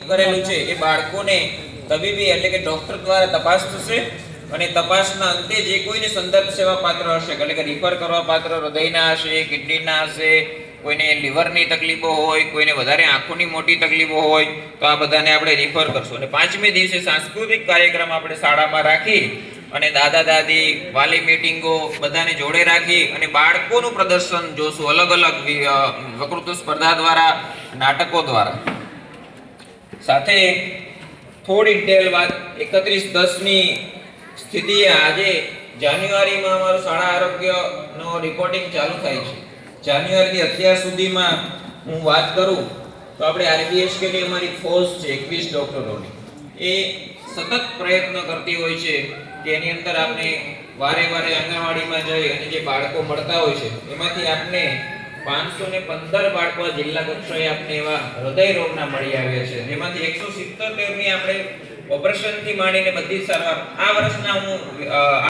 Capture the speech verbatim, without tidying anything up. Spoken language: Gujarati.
કરેલું છે એ બાળકોને તબીબી એટલે કે ડોક્ટર દ્વારા તપાસ થશે અને તપાસના અંતે જે કોઈને સંદર્ભ સેવા પાત્ર હશે એટલે કે રિફર કરવા પાત્ર હૃદયના હશે, કિડનીના હશે, કોઈને લીવરની તકલીફો હોય, કોઈને વધારે આંખોની મોટી તકલીફો હોય તો આ બધાને આપણે રિફર કરશું. અને પાંચમે દિવસે સાંસ્કૃતિક કાર્યક્રમ આપણે શાળામાં રાખી અને દાદા દાદી વાલી મીટિંગો બધાને જોડે રાખી અને બાળકોનું પ્રદર્શન જોશું અલગ અલગ વક્તૃત્વ સ્પર્ધા દ્વારા, નાટકો દ્વારા. સાથે થોડી ડિટેલ વાત એકત્રીસ દસ ની સ્થિતિએ આજે જાન્યુઆરીમાં અમારું શાળા આરોગ્યનો રિપોર્ટિંગ ચાલુ થાય છે. જાન્યુઆરીથી અત્યાર સુધીમાં હું વાત કરું તો આપણે આરબીએસકેની અમારી ફોર્સ છે એકવીસ ડોક્ટરોની, એ સતત પ્રયત્ન કરતી હોય છે કે એની અંદર આપણે વારે વારે આંગણવાડીમાં જઈ અને જે બાળકો મળતા હોય છે એમાંથી આપણે પાંચસો ને પંદર બાળકો જિલ્લા કક્ષાએ આપણે એવા હૃદય રોગના મળી આવ્યા છે, જેમાંથી એકસો સિત્તોતેર ની આપણે ઓપરેશનથી માંડીને બધી સારવાર આ વર્ષના હું